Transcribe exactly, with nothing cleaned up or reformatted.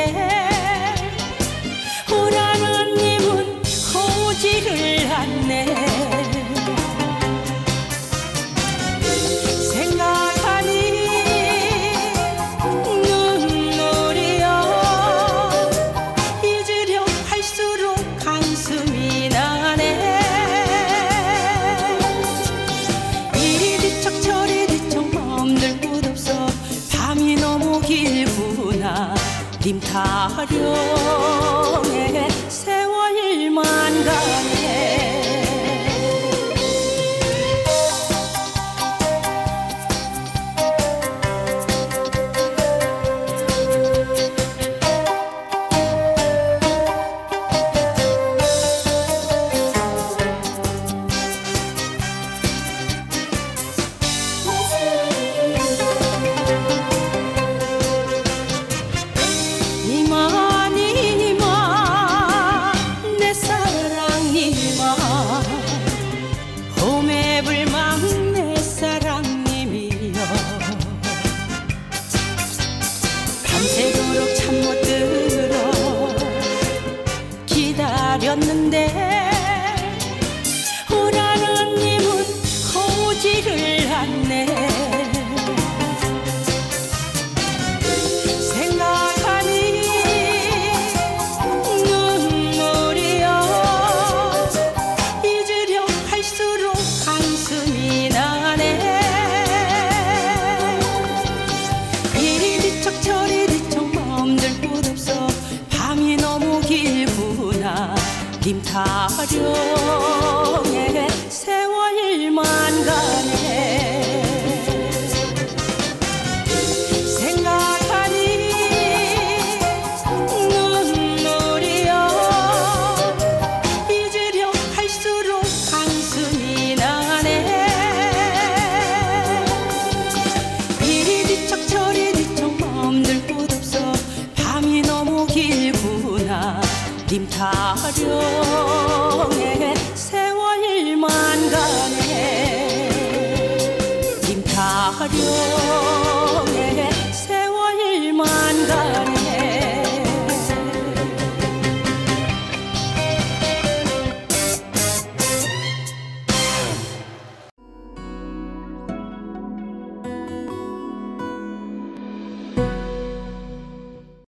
오라는 님은 오지를 않네. 님 타령에 세월만 가네. 밤새도록 잠 못 들어 기다렸는데 오라는 님은 오지를 않네. 생각하니 눈물이여 잊으려 할수록 한숨이 나네. 이리 뒤척 저리 밤이 너무 길구나. 님 타령에 세월만 가네. 생각하니 눈물이여 잊으려 할수록 한숨이 나네. 이리 뒤척 저리 뒤척 멈들 곳 없어. 밤이 너무 길구나. 님 타령에